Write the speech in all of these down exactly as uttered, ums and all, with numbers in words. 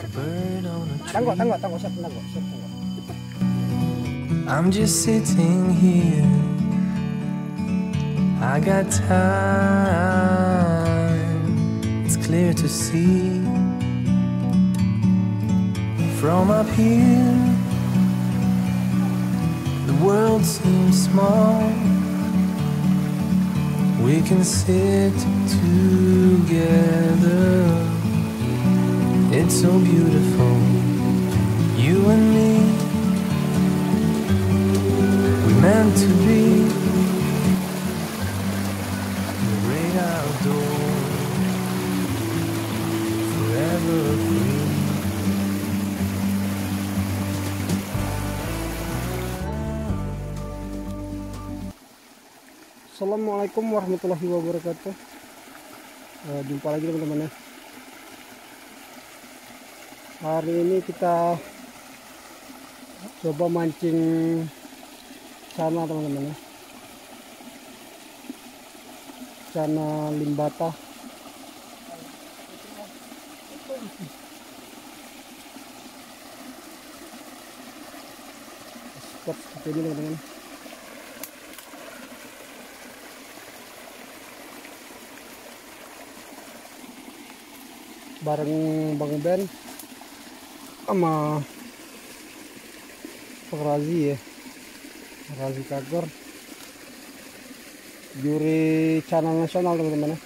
bird on a tree. Tanggo, tanggo, tanggo, siap, tanggo, siap, tanggo. I'm just sitting here. I got time. It's clear to see from up here. The world seems small. We can sit together. It's so beautiful, you and me. We meant to be the great outdoors, forever free. Assalamualaikum warahmatullahi wabarakatuh. uh, Jumpa lagi teman-teman ya. Hari ini kita coba mancing cana teman-teman ya. Cana limbata. Spot seperti ini teman-teman. Bareng Bang Ben sama Pak Razi ya, Razi Kagor, juri channel nasional teman-teman ya.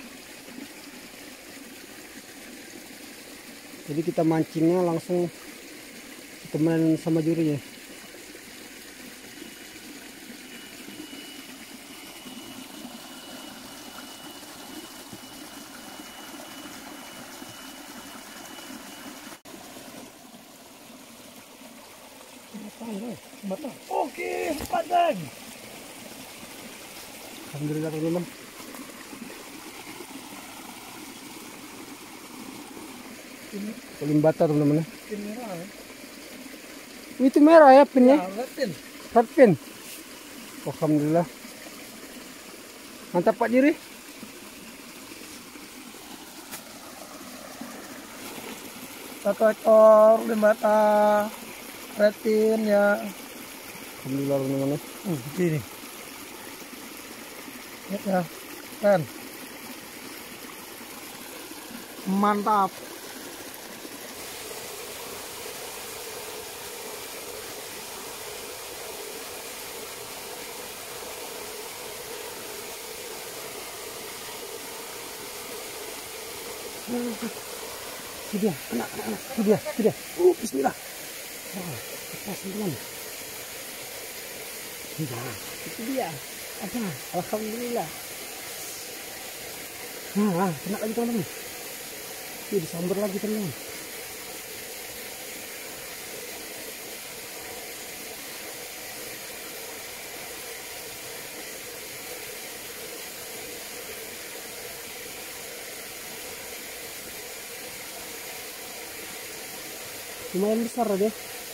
Jadi kita mancingnya langsung temenan sama jurinya. Oke, padang. Alhamdulillah teman-teman. Limbata teman-teman. Pin merah ya. Itu merah ya pinnya. Ya, red pin. Red pin. Alhamdulillah. Mantap Pak Jiri. Satu ekor limbata red pin ya. Alhamdulillah teman-teman. Uh, begini. Ya, ya. Kan. Mantap. Itu dia, kena, kena, kena. Itu dia, itu dia. Uh, bismillah. Wah, lepas teman-teman. Nah, itu dia. Apa? Alhamdulillah. Nah, kena lagi teman-teman. Ini disambar lagi teman-teman. Lumayan besar deh.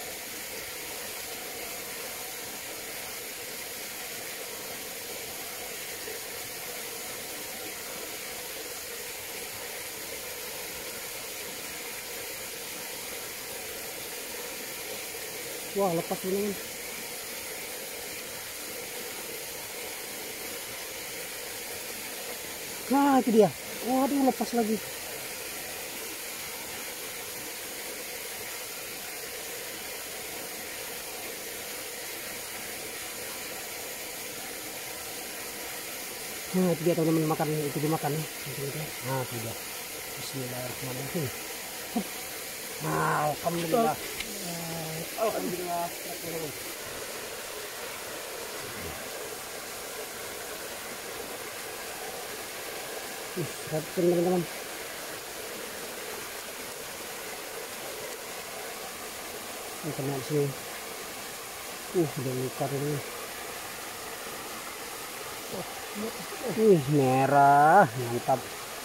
Wah, lepas teman-teman. Nah, itu dia. Waduh, lepas lagi. Nah, itu dia teman-teman, makan itu dimakan. Nah, itu dia. Bismillahirrahmanirrahim. Nah, alhamdulillah. Alhamdulillah. Ih, rapin teman-teman. Ini kena di sini. Uh, udah luka ini. Wih, merah, mantap.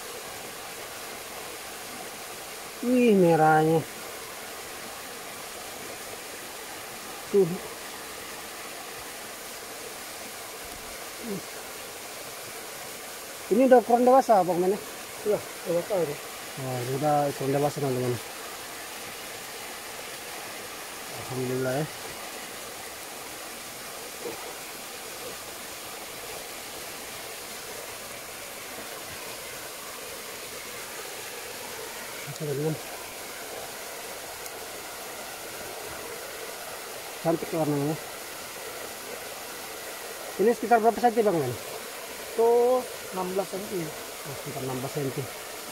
Wih, merahnya. Tuh. Ini udah ukuran dewasa Bang Men ya? Iya, dewasa ini. Oh, ini udah ukuran dewasa teman-teman. Alhamdulillah ya. Teman-teman, cantik warnanya. Ini sekitar berapa senti bang? Itu enam belas senti. Oh, sekitar enam belas senti.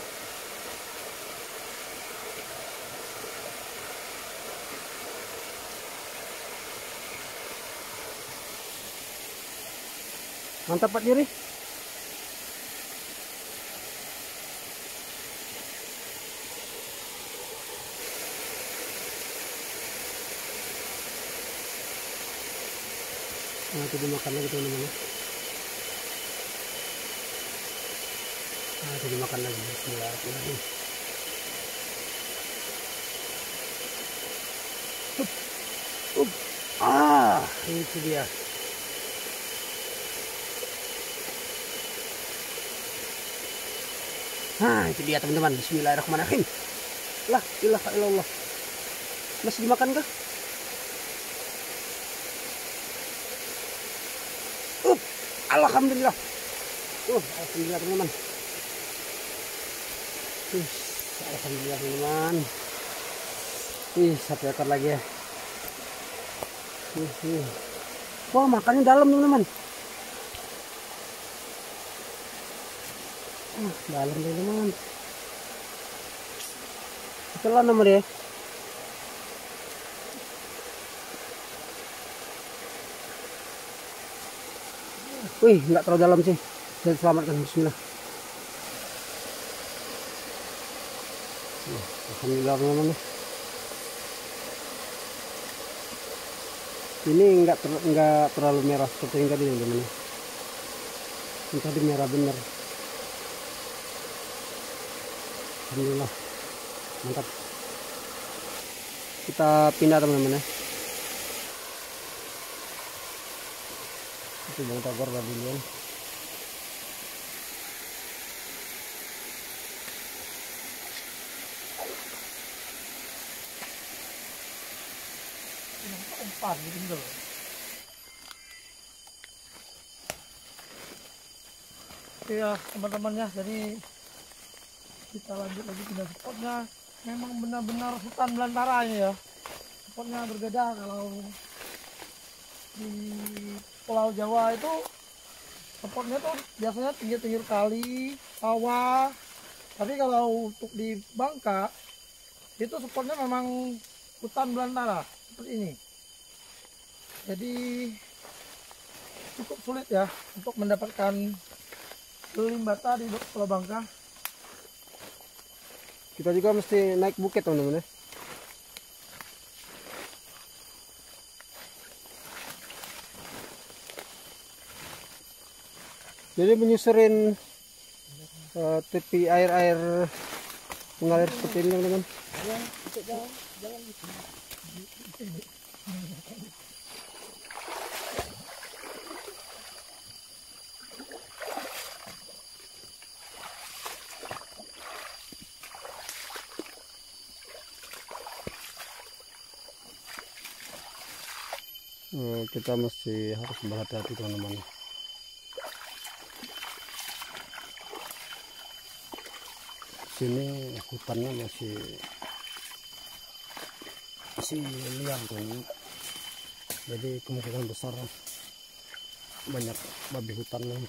Mantap Pak Juri. Nah, itu dimakan lagi teman-teman. Nah, itu dimakan lagi. Bismillahirrahmanirrahim. Up. Up. Ah, itu dia. Nah, itu dia teman-teman. Bismillahirrahmanirrahim. Lah, ilaha illallah. Masih dimakan kah? Uh, alhamdulillah. Uh, alhamdulillah teman-teman. Uh, alhamdulillah teman-teman. Ih, satu ekor lagi ya. Uh, uh. Wah, makannya dalam teman-teman. Uh, dalam teman-teman. Itulah nama dia. Wih, nggak terlalu dalam sih. Saya selamatkan. Bismillah. Uh, Alhamdulillah teman-teman. Ini nggak ter nggak terlalu merah seperti yang tadi teman-teman. Yang tadi merah bener. Alhamdulillah, mantap. Kita pindah teman-teman ya. Itu bang tagor tadi duluan. Empat gitu. Iya teman-temannya, jadi kita lanjut lagi pindah spotnya. Memang benar-benar hutan belantara ini ya. Spotnya berbeda. Kalau di Pulau Jawa itu spotnya tuh biasanya pinggir-pinggir kali, sawah. Tapi kalau untuk di Bangka itu spotnya memang hutan belantara seperti ini. Jadi cukup sulit ya untuk mendapatkan limbata di Pulau Bangka. Kita juga mesti naik bukit teman-teman ya. Jadi menyusurin uh, tepi air-air mengalir seperti ini teman-teman. Uh, kita mesti harus berhati-hati teman-teman. Sini hutannya masih masih liar teman-teman. Jadi kemungkinan besar banyak babi hutan nih.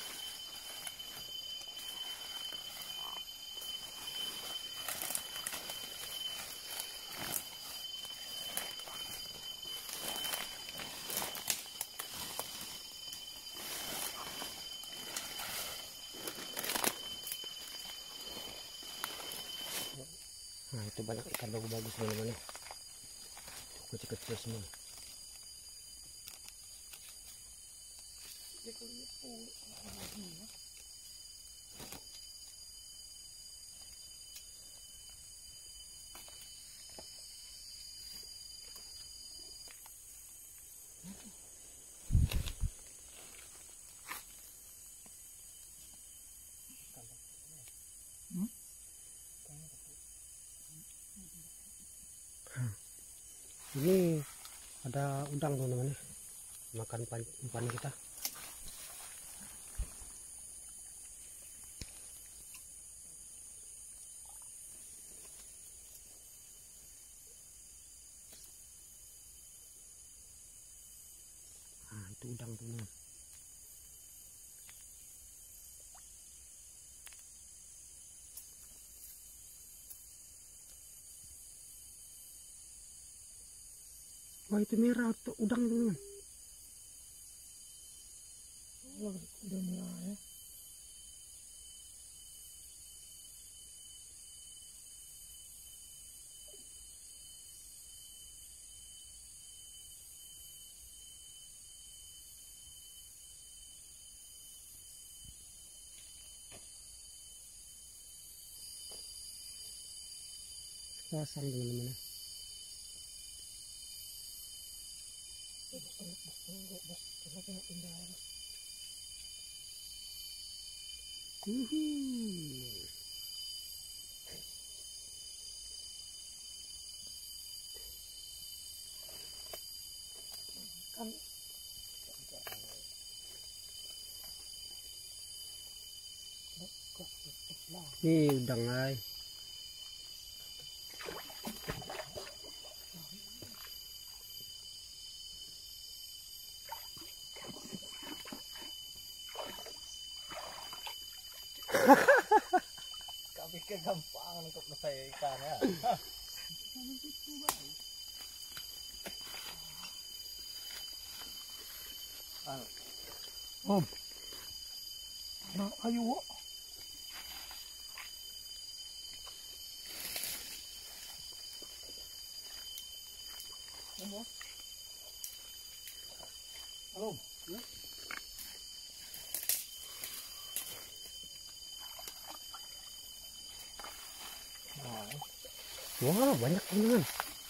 Nah, itu banyak ikan bagus-bagus teman-teman. Kecil-kecil semua. Ini ada udang teman-teman ya. Makan umpan kita. Nah, itu udang teman-teman. Wah, itu merah tuh udang teman-teman. Oh, udah merah ya. Pasang teman-teman ya. Uhuh. Kan Ini udang ay. Kau pikir gampang untuk selesai ikan ya? Om. Nah, ayo. Wak. Halo. Ya. Wah, banyak teman-teman.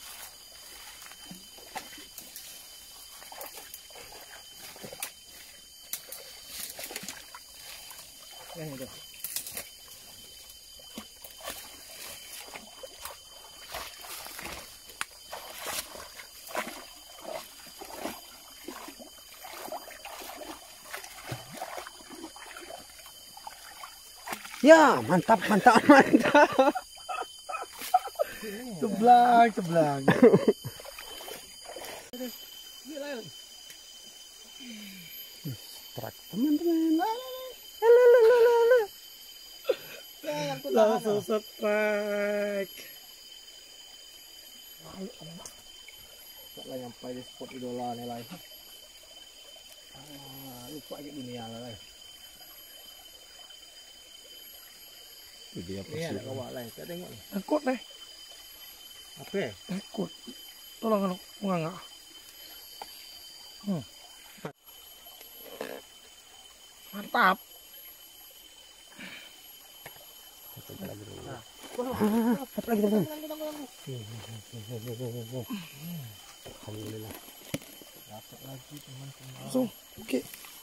Ya, ini tuh. Ya, mantap, mantap, mantap. Sebelang, sebelang. Strike teman-teman. Langsung strike. Tak lah nyampai di spot idola nih lah. Ah, lupa kayak dunia lah. Itu dia Ini ada kawat lah, kita tengok nih. Angkut nih. Apa ya? Angkut. Tolong anak menganga. Hmm. Mantap. Satu lagi dulu. Satu lagi teman. Alhamdulillah. Dapat lagi teman-teman. Langsung. Oke.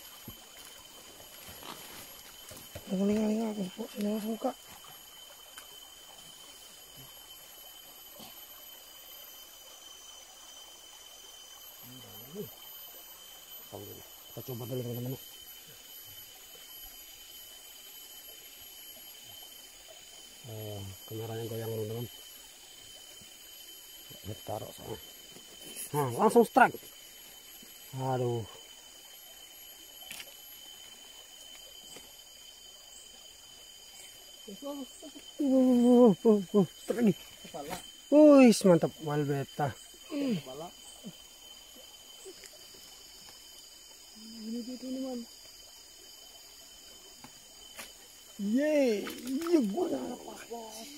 Jangan lingal-lingal aku. Sini langsung buka. Alhamdulillah. Kita coba dulu teman-teman. Oh, kameranya goyang teman-teman. Kita taruh sana. Nah, langsung strike. Aduh. Uh, uh, uh, uh, strike lagi. Wih, mantap wild beta. Kepala. Ini dia teman-teman. Yeay, iya gue udah lepas bos.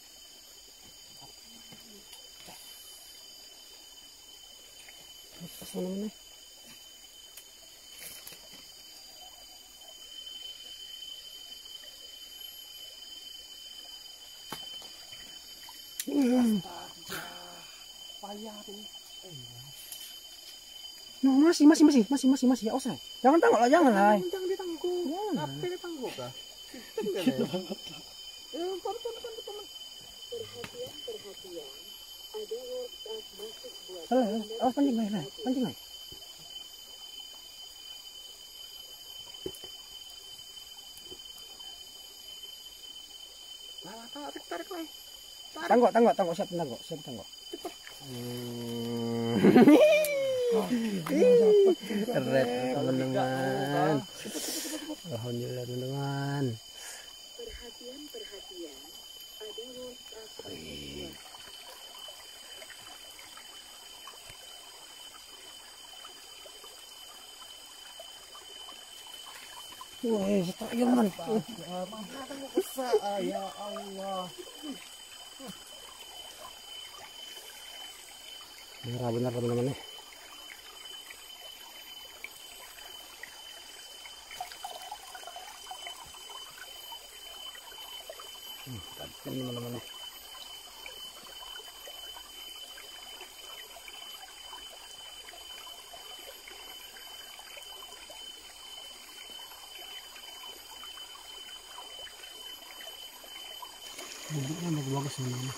Lepas mana-mana. Payah tuh. No, masih, masih, masih, masih, masih, masih, ya usah. Jangan tangguh lah, jangan lah. Jangan ditangguh. Jangan. Apa yang tangguh kah? Eh, teman-teman, teman-teman. Perhatian, perhatian. Ada works of masuk buat Alah, awas pancing lah, pancing lah. Tanggok, tanggok, tanggok, siap tanggok, siap tanggok. Hmm. Keren teman-teman. Alhamdulillah teman-teman. Perhatian, perhatian. Ada WhatsApp. Wah, setak teman. Ya Allah. Merah benar teman-teman nih. Hmm, teman-teman nih. Bubuknya bagus-bagus teman-teman.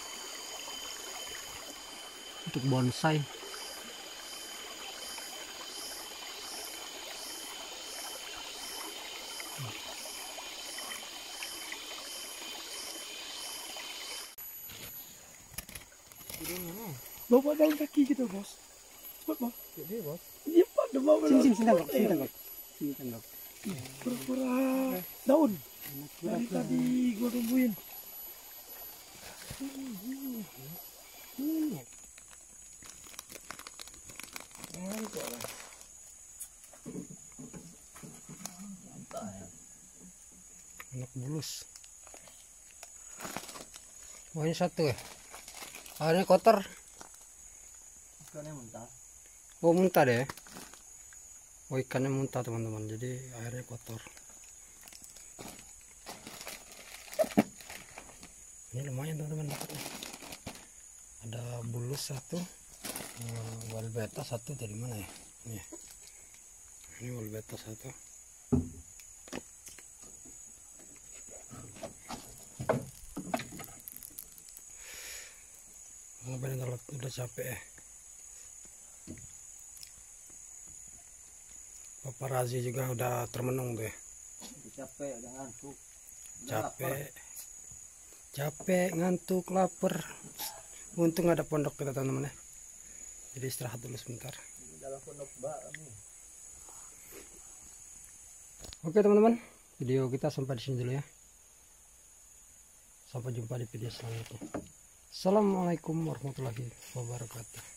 Untuk bonsai. Bawa daun kaki gitu bos. Cepat bos. Jadi bos. Iya pak, udah bawa Sini daun. sini sini tanggok, sini tanggok. Sini tanggok. Pura-pura daun. Dari tadi gua tungguin. Ini. Anak bulus. Wah, ini satu ya. Airnya kotor. Ikannya mentah. Oh, muntah deh. Oh, ikannya muntah teman-teman. Jadi airnya kotor. Ini lumayan teman-teman dapatnya. Ada bulus satu, wal beta satu dari mana ya? Ini. Ini wal beta satu. Oh, benar udah capek ya. Paparazi juga udah termenung tuh ya. Capek, udah ngantuk. Capek. Capek, ngantuk, lapar. Untung ada pondok kita teman-teman ya. Jadi istirahat dulu sebentar. Dalam pondok bak nih. Oke teman-teman, video kita sampai di sini dulu ya. Sampai jumpa di video selanjutnya. Assalamualaikum warahmatullahi wabarakatuh.